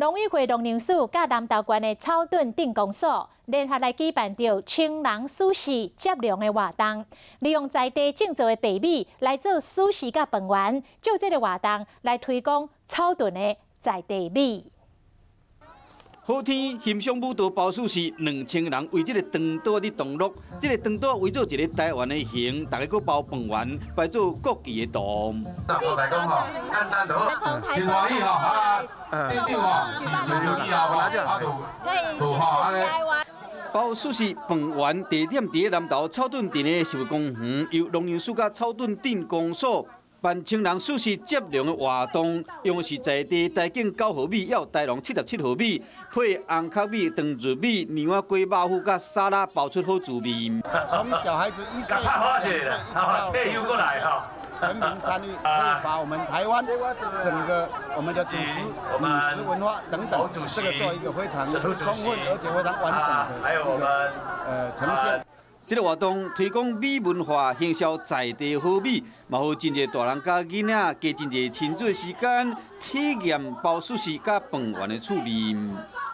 农委会农粮署甲南投县的草屯镇公所联合来举办着青人素食接粮的活动，利用在地种植的白米来做素食甲饭圆，就这个活动来推广草屯的在地米。 好天欣赏舞蹈包素是2000人为这个长岛的同乐，这个长岛为做一个台湾的形，大家搁包饭圆，摆做国旗的图。 我来讲吼，咱就真欢喜吼，镇长吼，找到以后吼，就吼安尼。 包素食饭圆地点伫南投草屯镇的寿公园，由农粮署甲草屯镇公所办青人素食接粮的活动，用的是在地台景9号米，也有台农77号米，配红壳米、长瑞米、牛仔龟肉糊甲沙拉，爆出好滋味。 从小孩子1岁、2岁一直到90岁，全民参与，可以把我们台湾整个我们的主食、饮食文化等等，这个做一个非常充分而且非常完整的一个呈现。 这个活动推广米文化，行销在地好米，嘛好真侪大人甲囡仔加真侪亲子时间，体验包素食甲饭圆的趣味。